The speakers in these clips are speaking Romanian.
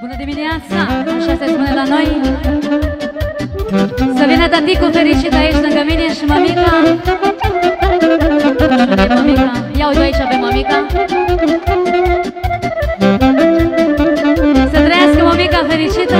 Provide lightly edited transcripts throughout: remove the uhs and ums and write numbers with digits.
Bună dimineața! Așa se spune la noi. Să vină tăticul fericit aici lângă mine și mămica. Și unde e mămica? Ia uite aici pe mămica. Să trăiască mămica fericită.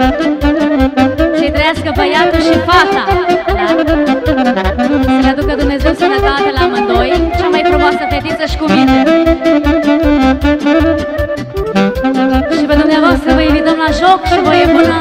Și trăiască băiatul și fata. Da? Să le aducă Dumnezeu sănătate la amândoi. Cea mai frumoasă fetiță și cu mine. Și pe dumneavoastră vă invităm la joc și voie bună.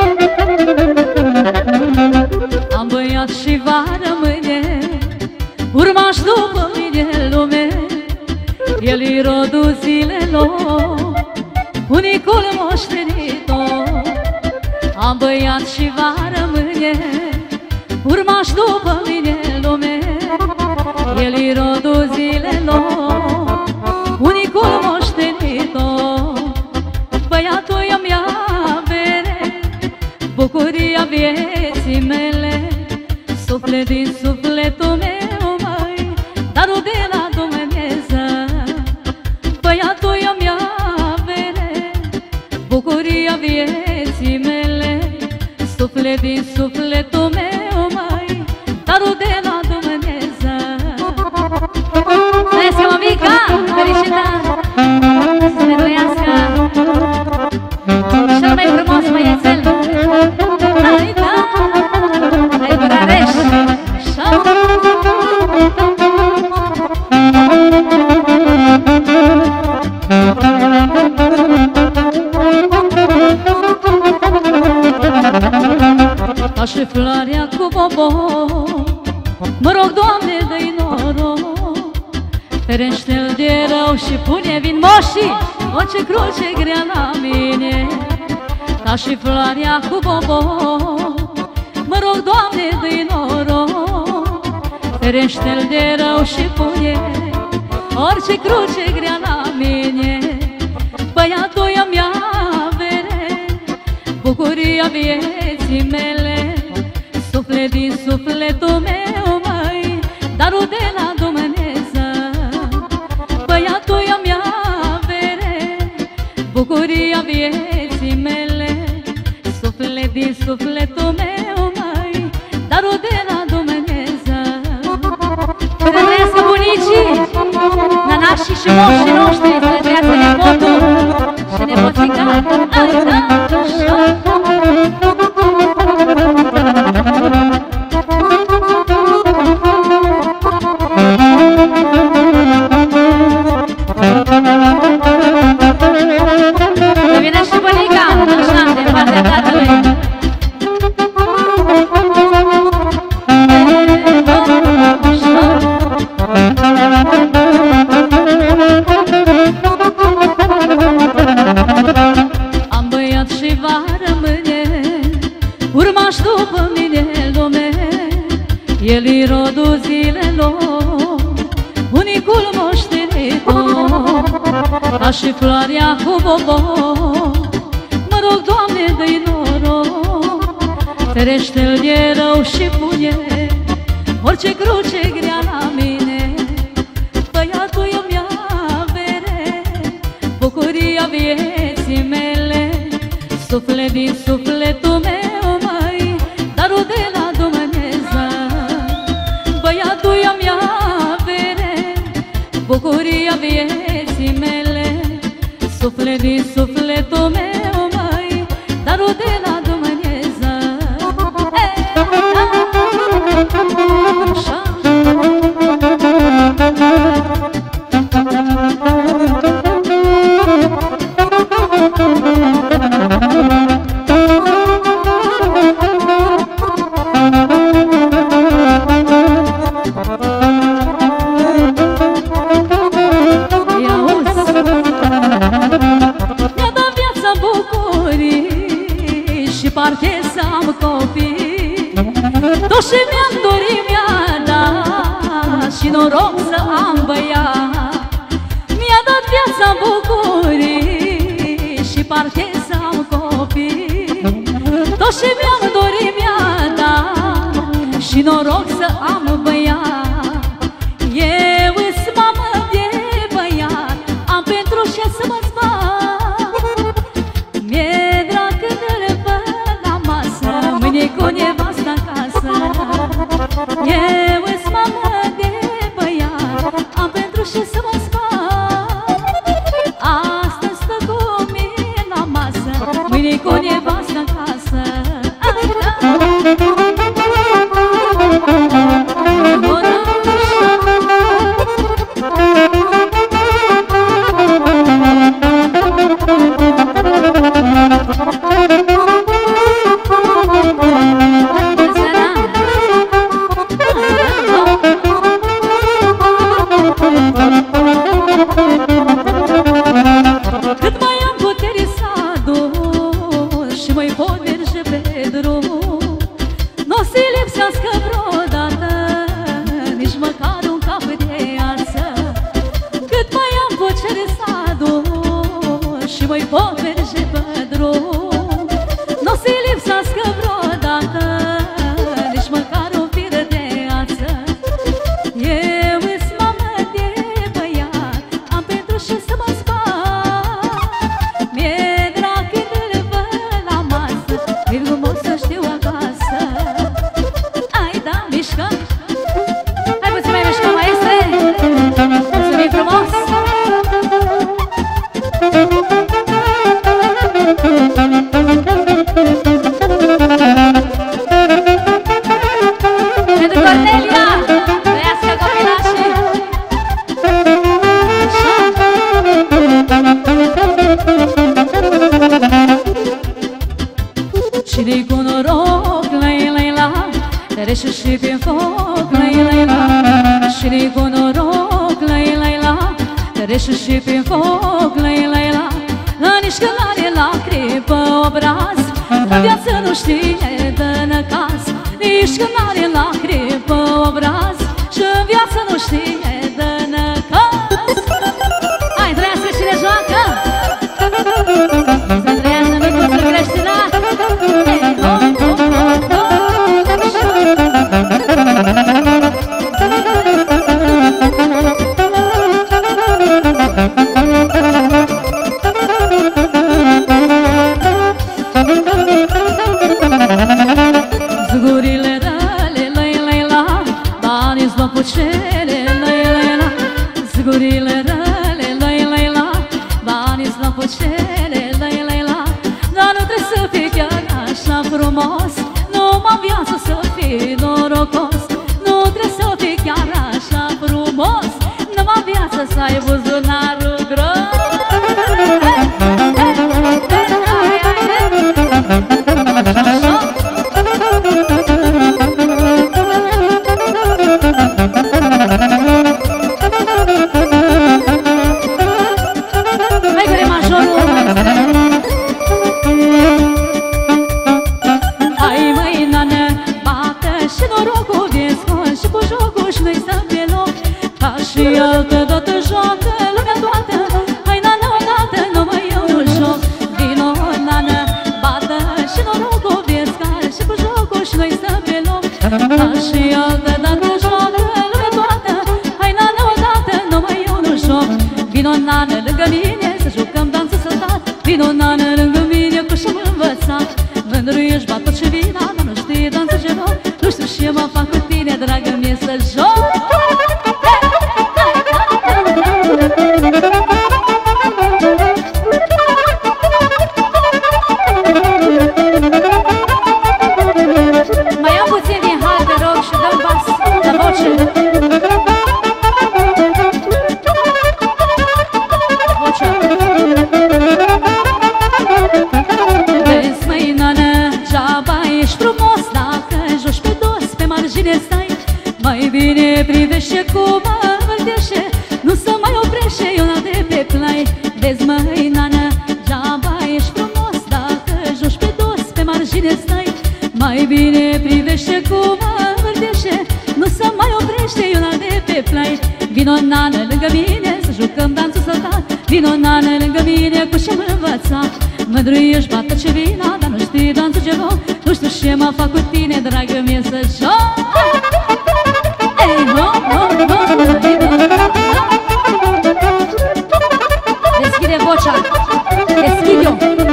Am băiat și va rămâne urmaș după mine în lume. El-i rodul zilelor, unicul moștenitor. Am băiat și va rămâne urmaș după mine în lume. El-i rodul zilelor, unicul moștenitor. Băiatul i-am ia bere, bucuria vieții mele. Suflet din sufletul meu, măi, darul de la Dumnezeu. Băiatul i-am ia bere, bucuria vieții mele. Suflet din sufletul meu, măi, darul de la Dumnezeu. Trăiască mămica, fericită, să ne trăiască cel mai frumos băiețel. Hai, da, hai, Bucarești, așa. Ca și floarea cu bobor, mă rog, Doamne, dă-i noroc. Ferește-l de rău și pune vin moșii orice cruce grea la mine. Ca și floarea cu bobor, mă rog, Doamne, dă-i noroc. Ferește-l de rău și pune orice cruce grea la mine. Băiatul i-am ia bere, bucuria vieții mele. Suflet din sufletul meu, măi, darul de la Dumnezeu. Băiatul i-am ia bere, bucuria vieții mele. Suflet din sufletul meu, măi, darul de la Dumnezeu. Să trăiască bunicii, nănașii și moșii noștri. Să trăiască nepotul și nepoțica. Hai, da, așa. Să vină și bunica, așa, de partea tatălui. Am băiat și va rămâne urmaș după mine în lume. El-i rodul zilelor, unicul moștenitor. Ca și floarea cu bobor, mă rog, Doamne, dă-i noroc. Ferește-l de rău și pune orice cruce grea la mine. Băiatul i-mi ia bere, bucuria vieții mele. Suflet din sufletul meu, măi, darul de la Dumnezeu. Băiatul i-mi ia bere, bucuria vieții mele. Suflet din sufletul meu, măi, darul de la Dumnezeu. Așa. Parte să am copii, tot ce mi-am dorit mi-a dat, și noroc să am băiat. Mi-a dat viața bucurii și parte să am copii, tot ce mi-am dorit mi-a dat, și noroc să am băiat. Eu îs mamă de băiat, am pentru ce să mă zbat. puterii s-a dus și mai pot merge pe drum. N-o să-i lipsească vreodată nici măcar un cap de ață. Cât mai am puterii s-a dus și mai pot merge pe drum. N-o să-i lipsească vreodată nici măcar un fir de ață. Eu îs mamă de băiat, am pentru ce să mă sparg. Mi-e drag când îl văd la masă, e frumos să știu acasă. Hai da, mișcăm. Hai puțin mai mișcăm, maestre. Mulțumim frumos. Pentru Cornelia, trăiască copilașii. Cine-i cu noroc, la-i-la-i-la, trece și pe foc, la-i-la-i-la. Cine-i cu noroc, la-i-la-i-la, trece și pe foc, la-i-la-i-la. La nici când are lacrimi pe obraz, în viață nu știe de năcaz. Nici când are lacrimi pe obraz și în viață nu știe de năcaz. Hai, trăiască cine joacă! Să trăiască micuțul creștinat! Hey, ho, ho, ho, ho! Zgurile rale, la-i-la-i-la, banii-s lopucele, la-i-la-i-la. Zgurile rale, la-i-la-i-la, banii-s lopucele, la-i-la-i-la. Dar nu trebuie să fii chiar așa frumos, numai în viață să fii norocos. Nu trebuie să fii chiar așa frumos, numai în viață să ai buzunarul gros. Hai măi, nană, bată și norocul de scol și cu jocul și noi stăm pe loc. Ca și altă dată joacă lumea toată. Hai, nană, odată, numai eu nu joc. Vino, nană, bată și norocul de scol și cu jocul și noi stăm pe loc. Ca și altă dată joacă lumea toată. Hai, nană, odată, numai eu nu joc. Vino, nană, lângă mine să jucăm danță săltat. Vino, nană, lângă mine cu și-am învățat. Mândru ești, bat tot ce vina, dar nu știi danță ce loc. Nu știu ce mă fac cu tine, dragă mie, să joc. Mai am puțin din har, te rog, și dăm bas, dă voce. Vezi, măi, nană, geaba ești frumos dacă joci pe dos, pe margine stai. Mai bine privește cum mă învârtește, nu se mai oprește Iona de pe plai. Vezi, măi, nană, geaba ești frumos dacă joci pe dos, pe margine stai. Mai bine privește cum mă învârtește, nu se mai oprește Iona de pe plai. Vino, nană, lângă mine să jucăm danțul săltat. Vino, nană, lângă mine cu ce-am învățat. Mândru ești, bată ce vina, dar nu știi danțul ce loc. Nu știu ce mă fac cu tine, dragă mie, să joc. Ei, ho, ho, ho, deschide vocea, deschide-o.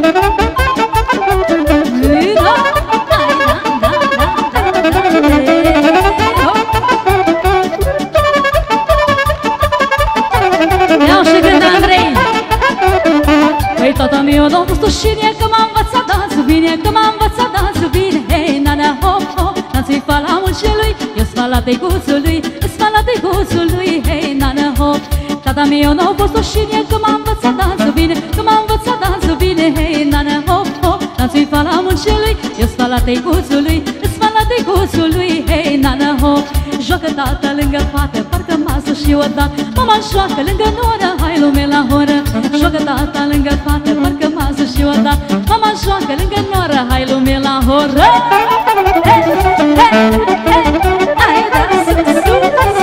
Iau și gând, Andrei. Păi tata meu, n-a fost ușine că m-a învățat dansul bine, că m-a învățat dansul bine. Hei, nana, hop, hop, dansul-i fala mulcelui, eu-s fala tăicuțului, îs fala tăicuțului. Hei, nana, hop, tata meu, n-a fost ușine că m-a învățat dansul bine, că m-a învățat dansul bine. Hei, nana, hop, hop, dansul-i fala mulcelui, eu-s fala tăicuțului, îs fala tăicuțului. Hei, nana, hop, joacă tata lângă fată, parcă masă și odată. Mama joacă lângă noră, hai lume la horă. Joacă tata lângă fată, parcă dat. Mama joacă lângă noră, hai lume la horă. Hei, hei, hei, hai da sus, sus.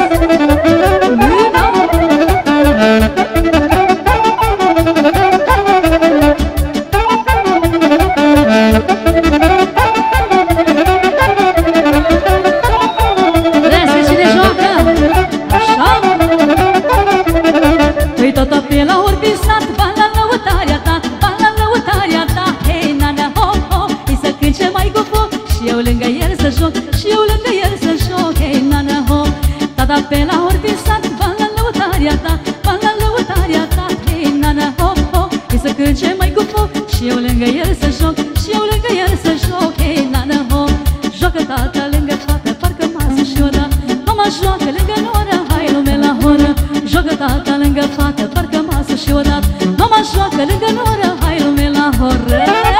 Pe la urtisat, bani la lăutarea ta, bani la lăutarea ta. Hei, nana, hop, hop, îi să cânce mai cu foc și eu lângă el să joc, și eu lângă el să joc. Hei, nana, hop, tata pe la urtisat, bani la lăutarea ta, bani la lăutarea ta. Hei, nana, hop, hop, îi să cânce mai cu foc și eu lângă el să joc, și eu lângă el să joc. Hei, nana, hop, joacă tata lângă fată, parcă masă și o da. Mama joacă lângă noră, hai lume la horă. Joacă tata lângă fată, parcă masă și odată. Mama joacă lângă noră, hai lume la horă.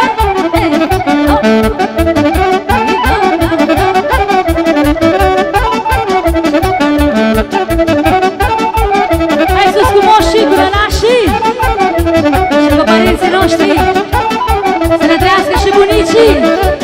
Hai sus cu moșii, cu rănașii și cu părinții noștri, să ne trăiască și bunicii.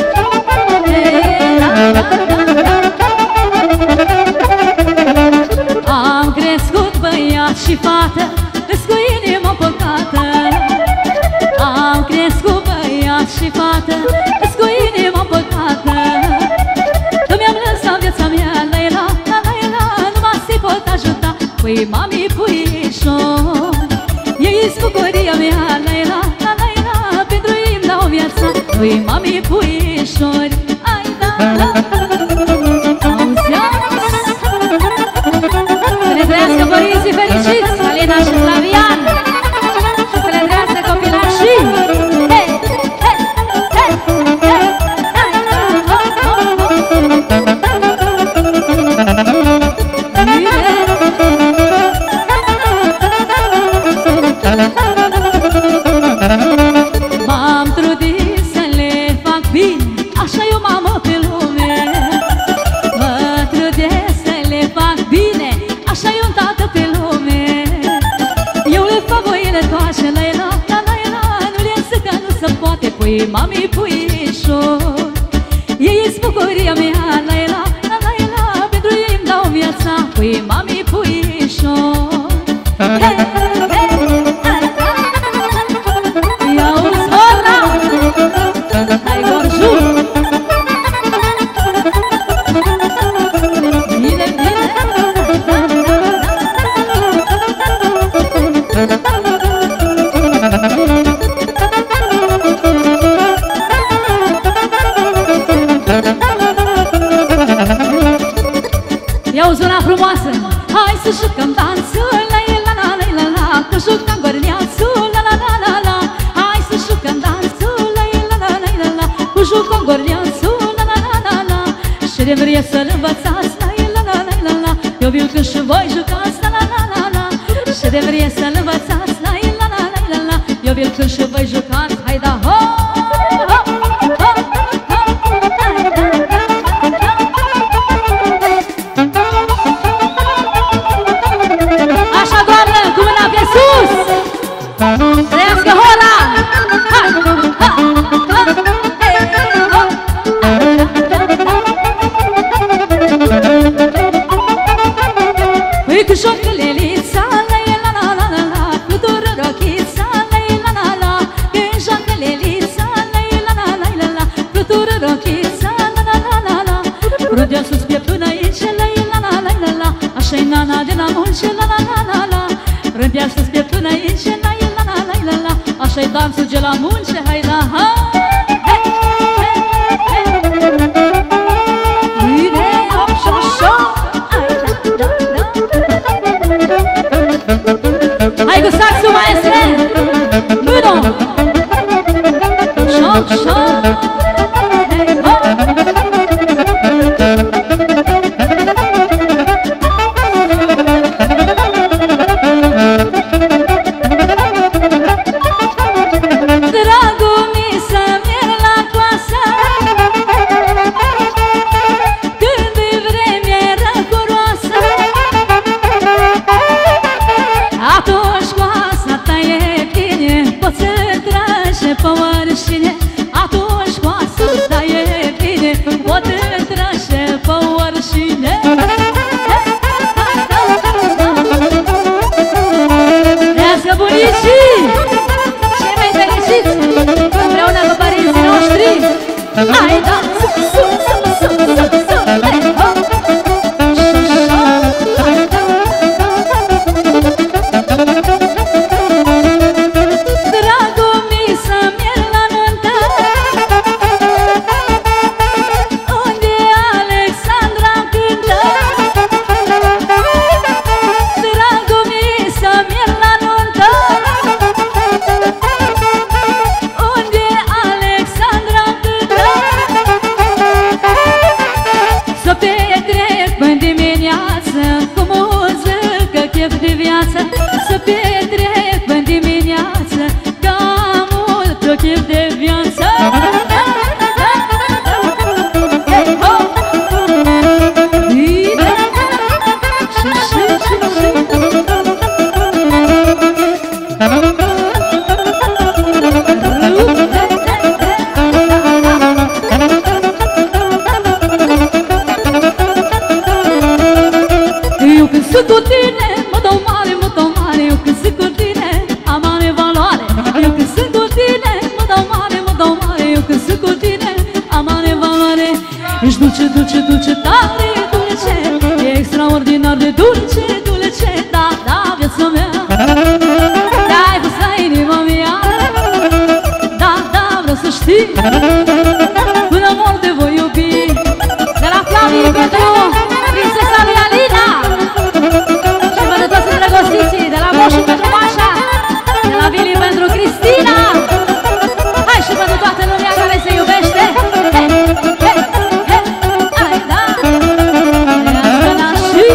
Am crescut băiat și fată, cu inima păcată. Am crescut băiat și fată, cu inima păcată. Că mi-am lăsat viața mea, la-i-la, la-i-la, numai să-i pot ajuta. Păi mami puișor, ei-s bucuria mea, la-i-la, la-i-la, pentru ei-mi dau viața. Păi mami puișor, ai da, la, trăiască părinții fericiți, Alina și Flavian, și să le trăiască copilașii. Hei, hei, hei, hei, m-am trudit să le fac bine, așa e o mamă pe lume. Mă trudesc să le fac bine, așa e un tată pe lume. Eu le fac voile toașe, la-i-la, la-i-la, nu le însă că nu se poate. Păi mami puișor, ei-s bucuria mea, la-i-la, la-i-la, pentru ei-mi dau viața. Păi mami puișor, hei, hei, hai, ia-uzi vorna, hai gorju. Bine, bine. Ia-o zona frumoasă, hai să jucăm dansul, la-i-la-la-la-la-la, că jucăm gorneațul, la-la-la-la-la. Hai să jucăm dansul, la-i-la-la-la-la-la, că jucăm gorneațul, la-la-la-la-la. Și de vrea să-l învățați, la-i-la-la-la-la-la, eu viu când și voi jucați, la-la-la-la-la. Și de vrea să-l învățați, la-i-la-la-la-la-la, eu viu când și voi jucați, hai da, ho! Trăiască hora! Ha! Ha! Ha! Păi cu jocă lelița, la-i-la-la-la-la, cu dură rochița, la-i-la-la-la, când joacă lelița, la-i-la-la-la-la, cu dură rochița, la-la-la-la-la. Rodea sus pieptul aici, la-i-la-la-la-la, așa-i nana de la munce, la-la-la-la-la. Rodea sus pieptul aici, la-i-la-la-la-la, așa-i dansul de la munce, hai da, hai! Hai cu saxul, maestre! Uno! Șoc, șoc! Hey, ho! Dragul mi s-a pe oricine, atunci poate să-ți dai e bine. Pot întrăște pe oricine. Trească bunicii, cei mai fericiți, împreună cu părinții noștri. Hai, da, să petrec în dimineață, ca mult o chef de viață. Eu când sunt cu tine mă dau mare, mă dau mare. Eu când sunt cu tine am mare valoare. Eu când sunt cu tine mă dau mare, mă dau mare. Eu când sunt cu tine am mare valoare. Ești dulce, dulce, dulce, tare dulce. E extraordinar de dulce, dulce. Da, da, viața mea. Da-i pus la inima mea. Da, da, vreau să știi, până mor te voi iubi. De la Flavii pentru prințesa lui Alina. Și pentru toți îndrăgostiții, de la Moșu pentru Mașa, de la Vili pentru Cristina. Hai și pentru toată lumea care se iubește. He, he, he, hai, da. Trească nașii.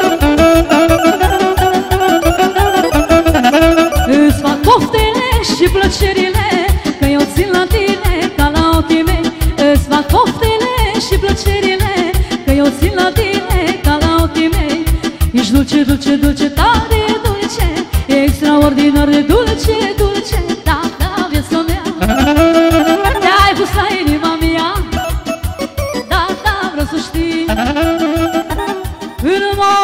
Îți fac poftele și plăcerile, că eu țin la tine ca la ochii mei. Îți fac poftele și plăcerile, că eu țin la tine ca la ochii mei. Ești dulce, dulce, dulce, tare dulce. E extraordinar de dulce, dulce. Da, da, viața mea. Te-ai pus la inima mea. Da, da, vreau să știi, în